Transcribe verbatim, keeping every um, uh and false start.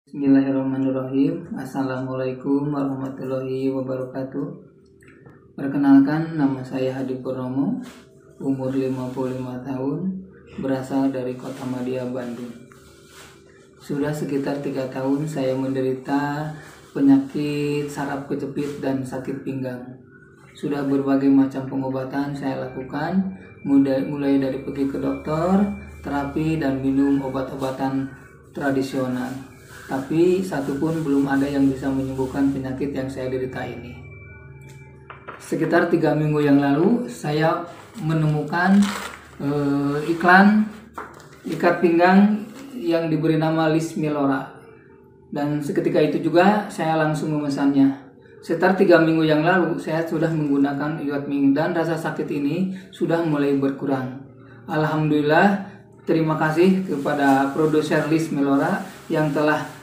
Bismillahirrahmanirrahim. Assalamualaikum warahmatullahi wabarakatuh. Perkenalkan, nama saya Hadi Purnomo, umur lima puluh lima tahun, berasal dari Kota Madia, Bandung. Sudah sekitar tiga tahun saya menderita penyakit saraf kejepit dan sakit pinggang. Sudah berbagai macam pengobatan saya lakukan, mulai, mulai dari pergi ke dokter, terapi, dan minum obat-obatan tradisional. Tapi satu pun belum ada yang bisa menyembuhkan penyakit yang saya derita ini. Sekitar tiga minggu yang lalu saya menemukan eh, iklan ikat pinggang yang diberi nama Liz Milora, dan seketika itu juga saya langsung memesannya. Sekitar tiga minggu yang lalu saya sudah menggunakan ikat pinggang dan rasa sakit ini sudah mulai berkurang. Alhamdulillah, terima kasih kepada produser Liz Milora yang telah